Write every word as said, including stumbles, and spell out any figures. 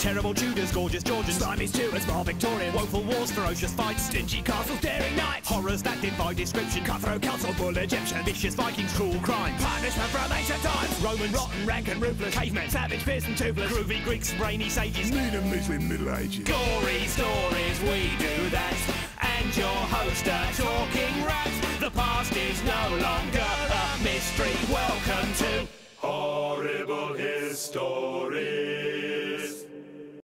Terrible Tudors, gorgeous Georgians, slimy Stuarts, more Victorian, woeful wars, ferocious fights, stingy castles, daring knights, horrors that defy description, cutthroat Celts or bull Egyptian, vicious Vikings, cruel crime, punishment from ancient times, Roman rotten, rank and ruthless, cavemen, savage, fierce and toothless, groovy Greeks, rainy sages, mean and Muslim Middle Ages, gory stories, we do that, and your host a talking rat. The past is no longer a mystery. Welcome to Horrible History.